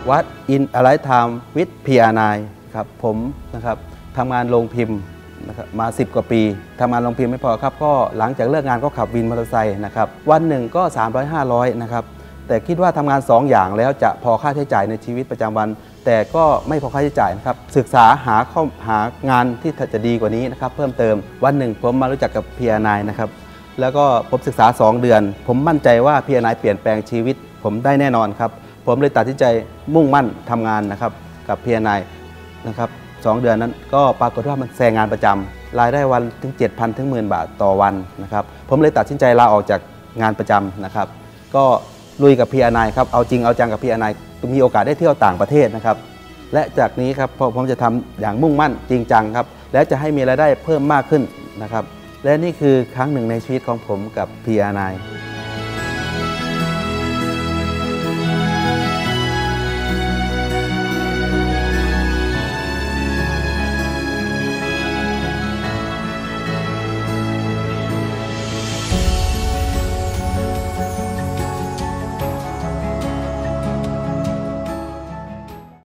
วัดอินอะไรไทม์วิทย์พีอาร์ไนครับผมนะครับทำงานโรงพิมพ์นะครับมา10 กว่าปีทำงานโรงพิมพ์ไม่พอครับก็หลังจากเลิกงานก็ขับวินมอเตอร์ไซค์นะครับวันหนึ่งก็300-500นะครับแต่คิดว่าทำงาน2 อย่างแล้วจะพอค่าใช้จ่ายในชีวิตประจำวันแต่ก็ไม่พอค่าใช้จ่ายนะครับศึกษาหางานที่จะดีกว่านี้นะครับเพิ่มเติมวันหนึ่งผมมารู้จักกับพีอาร์ไนนะครับแล้วก็ผมศึกษา2 เดือนผมมั่นใจว่าพีอาร์ไนเปลี่ยนแปลงชีวิตผมได้แน่นอนครับผมเลยตัดสินใจมุ่งมั่นทำงานนะครับกับพีอาร์ไนนะครับ2 เดือนนั้นก็ปรากฏว่ามันแซงงานประจำรายได้วันถึง 7,000 ถึง 10,000 บาทต่อวันนะครับผมเลยตัดสินใจลาออกจากงานประจำนะครับก็ลุยกับพีอาร์ไนครับเอาจริงเอาจังกับพีอาร์ไนมีโอกาสได้เที่ยวต่างประเทศนะครับและจากนี้ครับผมจะทำอย่างมุ่งมั่นจริงจังครับและจะให้มีรายได้เพิ่มมากขึ้นนะครับและนี่คือครั้งหนึ่งในชีวิตของผมกับพีอาร์ไน